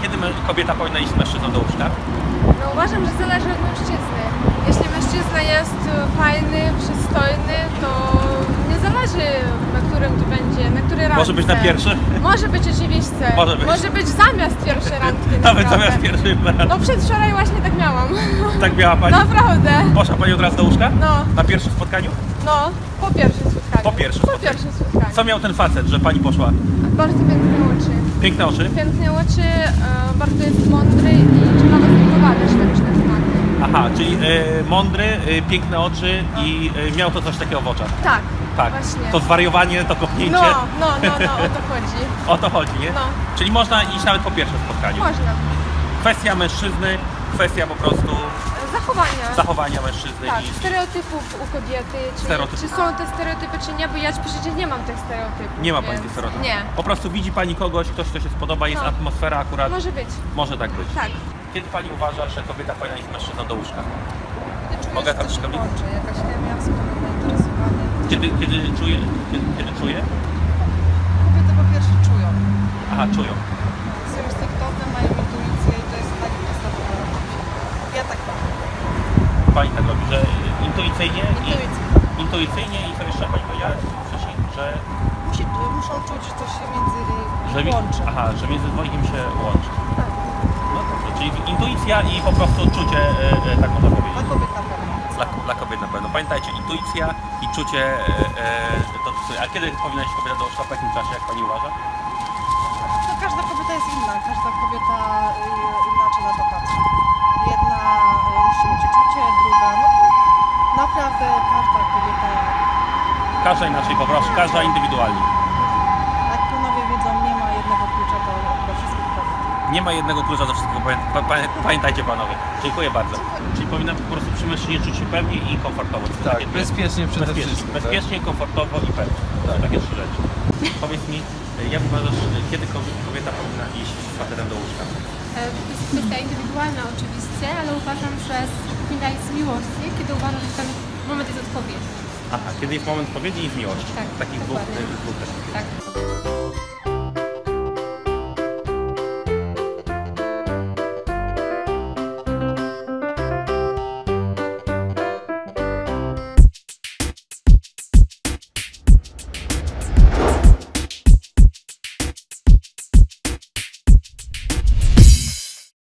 Kiedy kobieta powinna iść z mężczyzną do łóżka? No uważam, że zależy od mężczyzny. Jeśli mężczyzna jest fajny, przystojny, to nie zależy na którym to będzie, na który randce. Może być na pierwszy? Może być oczywiście. Może być zamiast pierwszej randki. Nawet zamiast pierwszej randki. No przedwczoraj właśnie tak miałam. Tak miała pani? Naprawdę. Poszła pani od razu do łóżka? No. Na pierwszym spotkaniu? No, po pierwszym spotkaniu. Po pierwszym spotkaniu. Co miał ten facet, że pani poszła? Bardzo piękne oczy. Piękne oczy? Piękne oczy, bardzo jest mądry i ciekawe zbudowane śledczne tematy. Aha, czyli mądry, piękne oczy i miał to coś takiego w oczach. Tak, tak. Właśnie. To zwariowanie, to kopnięcie. No, o to chodzi. O to chodzi, nie? No. Czyli można iść nawet po pierwszym spotkaniu. Można. Kwestia mężczyzny, kwestia po prostu zachowania mężczyzny. Tak, i stereotypów u kobiety, czy są te stereotypy, czy nie, bo ja przecież nie mam tych stereotypów. Nie ma pani tych stereotypów? Nie. Po prostu widzi pani kogoś, ktoś, kto się spodoba, jest atmosfera akurat. Może być. Może tak być. Tak. Kiedy pani uważa, że kobieta powinna iść z mężczyzną do łóżka? Mogę tam się łączy, jakaś chemia, wspólne zainteresowanie. Kiedy czuje? Kobiety po pierwsze czują. Aha, czują. Są instynktowne, mają intuicję i to jest takie podstawowe. Ja tak mam. Pani tak robi, że intuicyjnie Intuicyjnie. I co jeszcze pani powiedziała wcześniej, że... Muszą czuć, że coś się między że nimi łączy. Aha, że między dwojgiem się łączy. Tak. No dobrze, czyli intuicja i po prostu czucie, tak można powiedzieć. Dla kobiet na pewno. Dla kobiet na pewno. Pamiętajcie, intuicja i czucie, a kiedy powinna iść kobieta do łóżka, w jakim czasie, jak pani uważa? No, każda kobieta jest inna, każda kobieta inaczej na to patrzy. Jedna musi mieć uczucie, druga, no naprawdę każda kobieta. Każda inaczej po prostu, każda indywidualnie. Jak panowie wiedzą, nie ma jednego klucza do wszystkich kobiet. Nie ma jednego klucza do wszystkiego, pamiętajcie panowie. Dziękuję bardzo. Czyli powinna po prostu przy mężczyźnie czuć się pewnie i komfortowo. Tak, bezpiecznie przede wszystkim. Bezpiecznie, komfortowo i pewnie. Tak. Takie trzy rzeczy. Powiedz mi, jak uważasz, kiedy kobieta powinna iść z facetem do łóżka? To jest kwestia indywidualna oczywiście, ale uważam, że powinna iść z miłości, kiedy uważam, że ten moment jest odpowiedni. Aha, kiedy jest moment odpowiedzi i z miłości. Tak, takich dwóch. Tak.